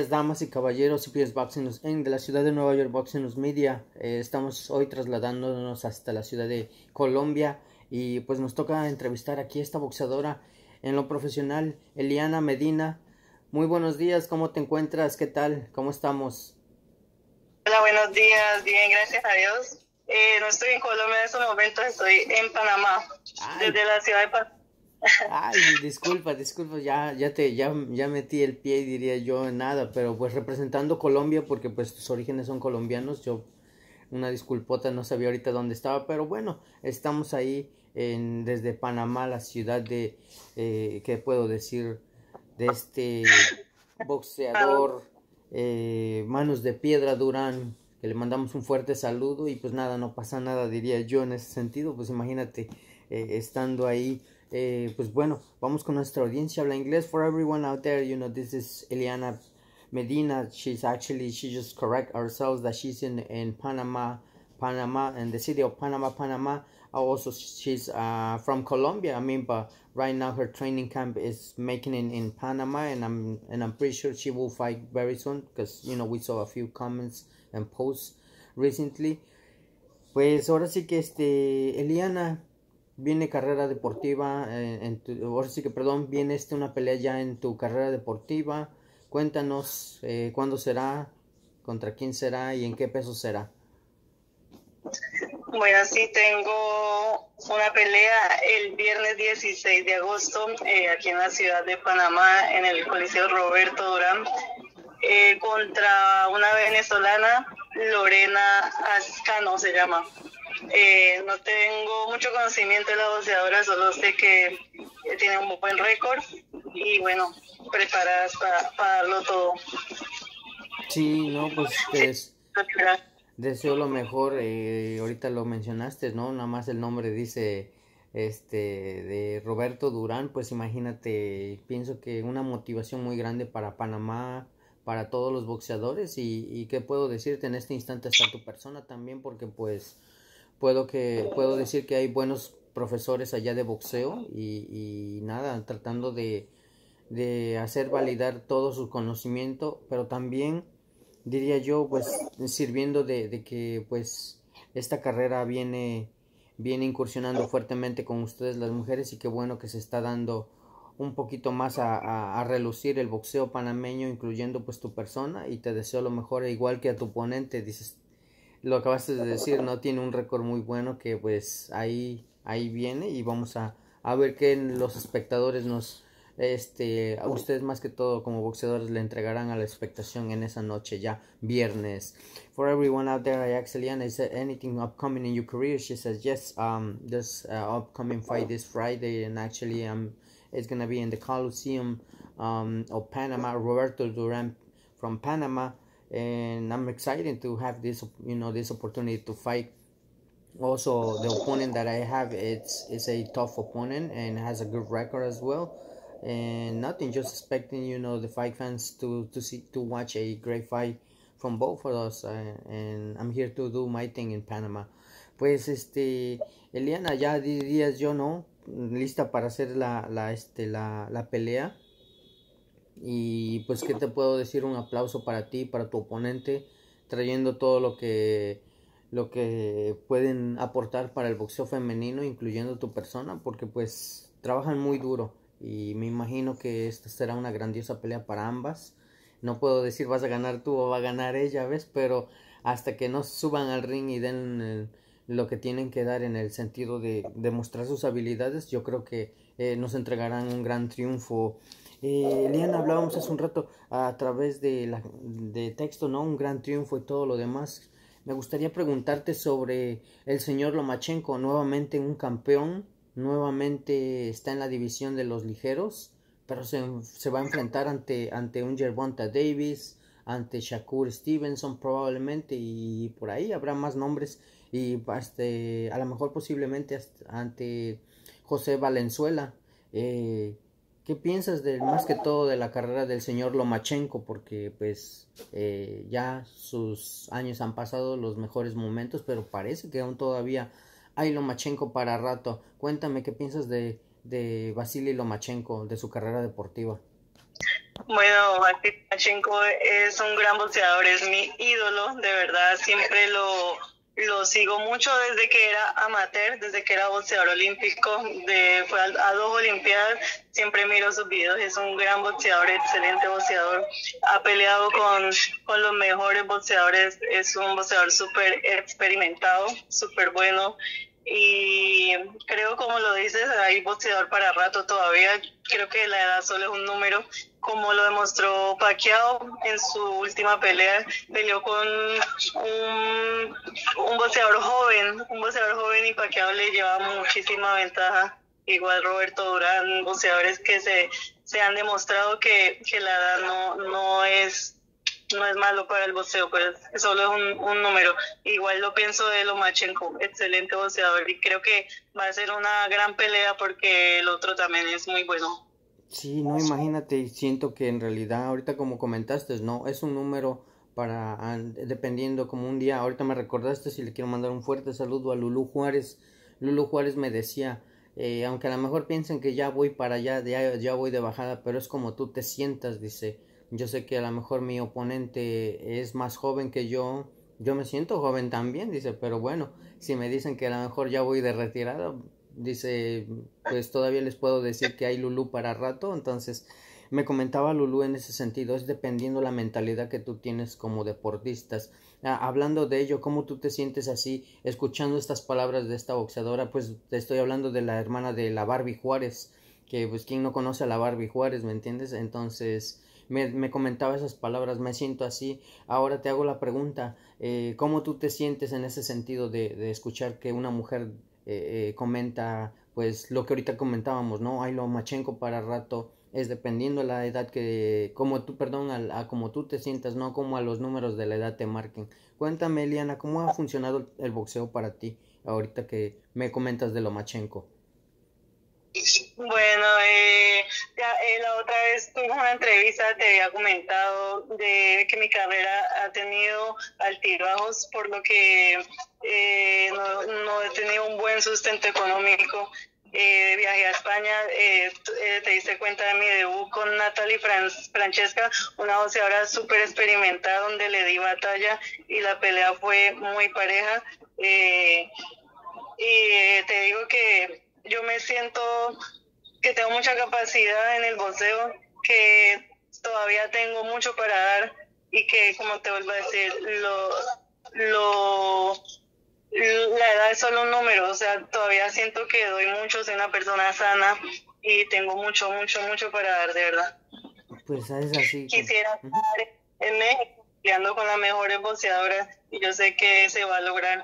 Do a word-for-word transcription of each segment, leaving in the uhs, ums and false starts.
días, damas y caballeros, C P S Boxing News Incorporated de la ciudad de Nueva York, Boxing News Media. Eh, estamos hoy trasladándonos hasta la ciudad de Colombia y pues nos toca entrevistar aquí a esta boxeadora en lo profesional, Eliana Medina. Muy buenos días, ¿cómo te encuentras? ¿Qué tal? ¿Cómo estamos? Hola, buenos días. Bien, gracias a Dios. Eh, no estoy en Colombia en estos momentos, estoy en Panamá, Ay, desde la ciudad de Panamá. ay, disculpa, disculpa, ya, ya te, ya, ya metí el pie, diría yo, en nada, pero pues representando Colombia, porque pues tus orígenes son colombianos, yo una disculpota, no sabía ahorita dónde estaba, pero bueno, estamos ahí en, desde Panamá, la ciudad de, eh, ¿qué puedo decir? De este boxeador, eh, Manos de Piedra Durán, que le mandamos un fuerte saludo y pues nada, no pasa nada, diría yo en ese sentido, pues imagínate, eh, estando ahí, eh, pues bueno, vamos con nuestra audiencia, habla inglés. For everyone out there, you know, this is Eliana Medina. She's actually, she just correct ourselves that she's in in Panama, Panama, in the city of Panama, Panama. Also, she's uh, from Colombia. I mean, but right now her training camp is making in, in Panama, and I'm and I'm pretty sure she will fight very soon because you know we saw a few comments and posts recently. Pues ahora sí que este Eliana viene carrera deportiva, eh, en tu, ahora sí que perdón, viene este una pelea ya en tu carrera deportiva. Cuéntanos eh, cuándo será, contra quién será y en qué peso será. Bueno, sí, tengo una pelea el viernes dieciséis de agosto eh, aquí en la ciudad de Panamá, en el Coliseo Roberto Durán, eh, contra una venezolana, Lorena Ascano se llama. Eh, no tengo mucho conocimiento de la boxeadora, solo sé que tiene un buen récord y bueno, preparadas para, para darlo todo. Sí, no, pues te des- deseo lo mejor. Eh, ahorita lo mencionaste, ¿no? Nada más el nombre dice este de Roberto Durán, pues imagínate, pienso que una motivación muy grande para Panamá, para todos los boxeadores y, y qué puedo decirte en este instante hasta tu persona también, porque pues puedo que puedo decir que hay buenos profesores allá de boxeo y, y nada, tratando de, de hacer validar todo su conocimiento, pero también diría yo pues sirviendo de, de que pues esta carrera viene viene incursionando fuertemente con ustedes las mujeres y qué bueno que se está dando un poquito más a, a, a relucir el boxeo panameño, incluyendo pues tu persona, y te deseo lo mejor, e igual que a tu oponente. Dices, lo acabaste de decir, no tiene un récord muy bueno, que pues ahí ahí viene y vamos a, a ver qué los espectadores nos este a ustedes más que todo como boxeadores le entregarán a la expectación en esa noche ya viernes. For everyone out there, I asked Eliana, is there anything upcoming in your career? She says yes, um there's uh, upcoming fight this Friday, and actually um it's gonna be in the Coliseum um of Panama. Roberto Duran from Panama, and I'm excited to have this you know this opportunity to fight. Also, the opponent that I have, it's is a tough opponent and has a good record as well. And nothing, just expecting you know the fight fans to to see to watch a great fight from both of us. Uh, and I'm here to do my thing in Panama. Pues este Eliana, ya dirías yo, no, lista para hacer la la este la la pelea. Y pues, ¿qué te puedo decir? Un aplauso para ti, para tu oponente, trayendo todo lo que lo que pueden aportar para el boxeo femenino, incluyendo tu persona, porque pues trabajan muy duro y me imagino que esta será una grandiosa pelea para ambas. No puedo decir vas a ganar tú o va a ganar ella, ¿ves? Pero hasta que no suban al ring y den el- lo que tienen que dar en el sentido de demostrar sus habilidades, yo creo que eh, nos entregarán un gran triunfo. Eh, Liana, hablábamos hace un rato a través de, la, de texto, ¿no? Un gran triunfo y todo lo demás. Me gustaría preguntarte sobre el señor Lomachenko, nuevamente un campeón, nuevamente está en la división de los ligeros, pero se, se va a enfrentar ante, ante un Gervonta Davis, ante Shakur Stevenson probablemente, y por ahí habrá más nombres, y este, a lo mejor posiblemente ante José Valenzuela. Eh, ¿Qué piensas de más que todo de la carrera del señor Lomachenko? Porque pues eh, ya sus años han pasado, los mejores momentos, pero parece que aún todavía hay Lomachenko para rato. Cuéntame qué piensas de, de Vasily Lomachenko, de su carrera deportiva. Bueno, Valentín Lomachenko es un gran boxeador, es mi ídolo, de verdad, siempre lo, lo sigo mucho desde que era amateur, desde que era boxeador olímpico, de, fue a, a dos olimpiadas, siempre miro sus videos, es un gran boxeador, excelente boxeador, ha peleado con, con los mejores boxeadores, es un boxeador súper experimentado, súper bueno. Y creo, como lo dices, hay boxeador para rato todavía. Creo que la edad solo es un número, como lo demostró Pacquiao en su última pelea. Peleó con un, un boxeador joven, un boxeador joven y Pacquiao le lleva muchísima ventaja. Igual Roberto Durán, boxeadores que se, se han demostrado que, que la edad no, no es no es malo para el boxeo, pero solo es un, un número. Igual lo pienso de Lomachenko, excelente boxeador, y creo que va a ser una gran pelea porque el otro también es muy bueno. Sí, no, imagínate, siento que en realidad, ahorita como comentaste, no, es un número para, ah, dependiendo como un día, ahorita me recordaste si le quiero mandar un fuerte saludo a Lulú Juárez. Lulú Juárez me decía, eh, aunque a lo mejor piensen que ya voy para allá, ya, ya voy de bajada, pero es como tú te sientas, dice, yo sé que a lo mejor mi oponente es más joven que yo, yo me siento joven también, dice, pero bueno, si me dicen que a lo mejor ya voy de retirada, dice, pues todavía les puedo decir que hay Lulú para rato. Entonces me comentaba Lulú en ese sentido, es dependiendo la mentalidad que tú tienes como deportistas. Ah, hablando de ello, ¿cómo tú te sientes así escuchando estas palabras de esta boxeadora? Pues te estoy hablando de la hermana de la Barbie Juárez, que pues quién no conoce a la Barbie Juárez, ¿me entiendes? Entonces me, me comentaba esas palabras, me siento así. Ahora te hago la pregunta, eh, ¿cómo tú te sientes en ese sentido de, de escuchar que una mujer eh, eh, comenta pues lo que ahorita comentábamos, ¿no? Hay Lomachenko para rato, es dependiendo de la edad que, como tú, perdón, a, a como tú te sientas, no como a los números de la edad te marquen. Cuéntame, Eliana, ¿cómo ha funcionado el, el boxeo para ti ahorita que me comentas de Lomachenko? Bueno, eh, ya, eh, la otra vez tuve una entrevista, te había comentado de que mi carrera ha tenido altibajos, por lo que eh, no, no he tenido un buen sustento económico. Eh, viajé a España, eh, eh, te diste cuenta de mi debut con Natalie Fran Francesca, una boxeadora súper experimentada donde le di batalla y la pelea fue muy pareja. Eh, y eh, te digo que yo me siento que tengo mucha capacidad en el boxeo, que todavía tengo mucho para dar y que, como te vuelvo a decir, lo, lo, la edad es solo un número, o sea, todavía siento que doy mucho, soy una persona sana y tengo mucho, mucho, mucho para dar, de verdad. Pues es así. Quisiera Uh -huh. estar en México peleando con las mejores boxeadoras y yo sé que se va a lograr.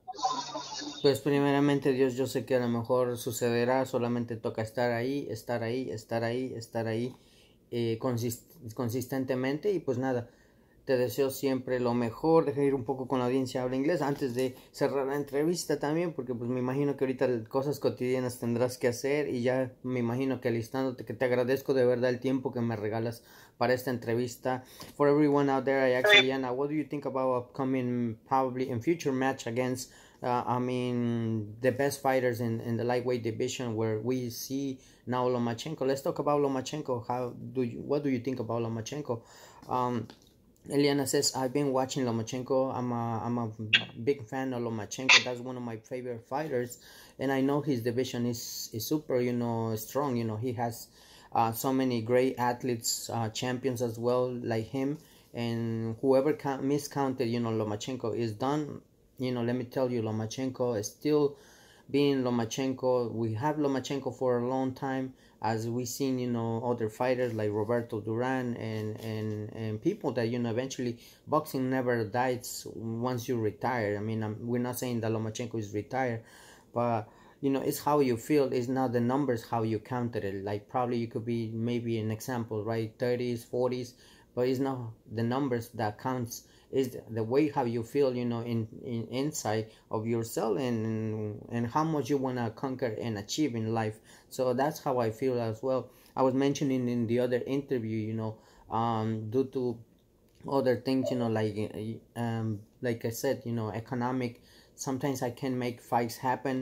Pues primeramente Dios, yo sé que a lo mejor sucederá, solamente toca estar ahí, estar ahí, estar ahí, estar ahí eh, consist consistentemente y pues nada, te deseo siempre lo mejor. Deja ir un poco con la audiencia habla inglés antes de cerrar la entrevista también, porque pues me imagino que ahorita cosas cotidianas tendrás que hacer y ya me imagino que alistándote, que te agradezco de verdad el tiempo que me regalas para esta entrevista. For everyone out there, I actually, Anna, what do you think about upcoming, probably in future match against Uh, I mean, the best fighters in, in the lightweight division, where we see now Lomachenko? Let's talk about Lomachenko. How do you, what do you think about Lomachenko? Um, Eliana says, I've been watching Lomachenko. I'm a, I'm a big fan of Lomachenko. That's one of my favorite fighters. And I know his division is, is super, you know, strong. You know, he has uh, so many great athletes, uh, champions as well, like him. And whoever miscounted, you know, Lomachenko is done. You know, let me tell you, Lomachenko is still being Lomachenko. We have Lomachenko for a long time, as we've seen, you know, other fighters like Roberto Duran and, and, and people that, you know, eventually boxing never dies once you retire. I mean, I'm, we're not saying that Lomachenko is retired, but, you know, it's how you feel. It's not the numbers, how you counted it. Like, probably you could be maybe an example, right? thirties, forties, but it's not the numbers that counts. Is the way how you feel, you know, in, in inside of yourself, and and how much you want to conquer and achieve in life. So that's how I feel as well. I was mentioning in the other interview, you know, um, due to other things, you know, like um, like I said, you know, economic. Sometimes I can make fights happen.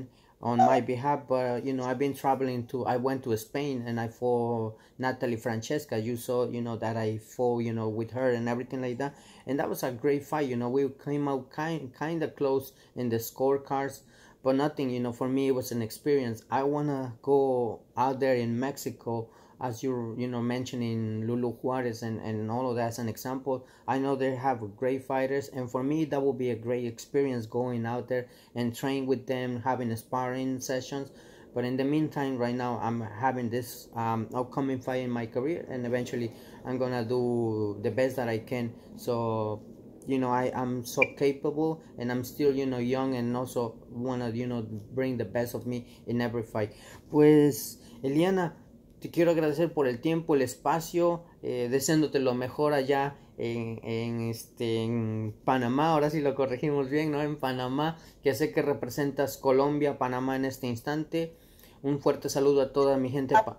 on my behalf, but you know, I've been traveling to, I went to Spain and I fought Natalie Francesca. You saw, you know, that I fought, you know, with her and everything like that. And that was a great fight, you know, we came out kind, kind of close in the scorecards, but nothing, you know, for me, it was an experience. I want to go out there in Mexico, as you're, you know, mentioning Lulu Juarez and, and all of that as an example. I know they have great fighters, and for me, that will be a great experience going out there and train with them, having sparring sessions. But in the meantime, right now, I'm having this um, upcoming fight in my career, and eventually, I'm gonna do the best that I can. So, you know, I am so capable, and I'm still, you know, young, and also wanna, you know, bring the best of me in every fight. Pues, Eliana, te quiero agradecer por el tiempo, el espacio, eh, deseándote lo mejor allá en, en, este, en Panamá. Ahora sí lo corregimos bien, ¿no? En Panamá, que sé que representas Colombia, Panamá en este instante. Un fuerte saludo a toda mi gente. Pa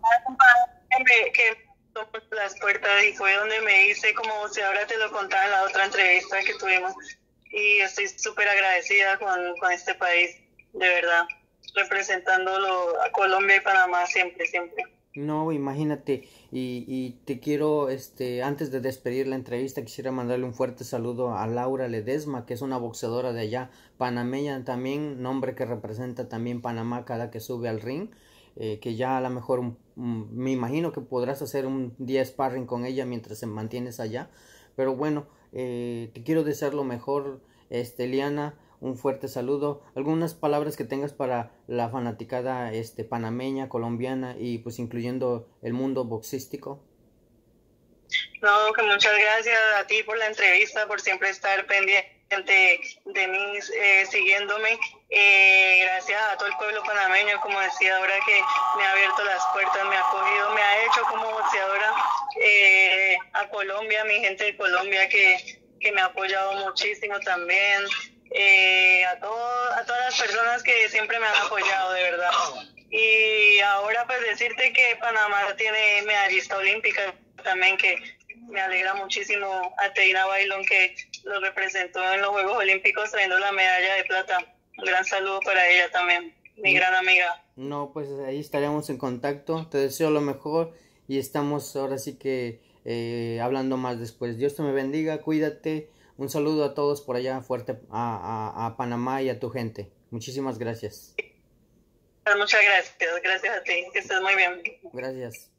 que tomó las puertas y fue donde me hice como boxeadora, te lo contaba en la otra entrevista que tuvimos. Y estoy súper agradecida con, con este país, de verdad, representándolo a Colombia y Panamá siempre, siempre. No, imagínate, y, y te quiero, este, antes de despedir la entrevista, quisiera mandarle un fuerte saludo a Laura Ledesma, que es una boxeadora de allá, panameña también, nombre que representa también Panamá cada que sube al ring, eh, que ya a lo mejor, un, un, me imagino que podrás hacer un día sparring con ella mientras se mantienes allá, pero bueno, eh, te quiero desear lo mejor, este, Eliana. Un fuerte saludo. Algunas palabras que tengas para la fanaticada este, panameña, colombiana y pues incluyendo el mundo boxístico. No, que muchas gracias a ti por la entrevista, por siempre estar pendiente de mí, eh, siguiéndome. Eh, gracias a todo el pueblo panameño, como decía ahora, que me ha abierto las puertas, me ha acogido, me ha hecho como boxeadora. Eh, a Colombia, a mi gente de Colombia que, que me ha apoyado muchísimo también. Eh, a, todo, a todas las personas que siempre me han apoyado, de verdad. Y ahora pues decirte que Panamá tiene medallista olímpica también, que me alegra muchísimo, a Teina Bailón, que lo representó en los Juegos Olímpicos trayendo la medalla de plata. Un gran saludo para ella también, mi gran amiga. No, pues ahí estaremos en contacto, te deseo lo mejor y estamos ahora sí que eh, hablando más después. Dios te me bendiga, cuídate. Un saludo a todos por allá, fuerte a, a, a Panamá y a tu gente. Muchísimas gracias. Muchas gracias, gracias a ti, que estés muy bien. Gracias.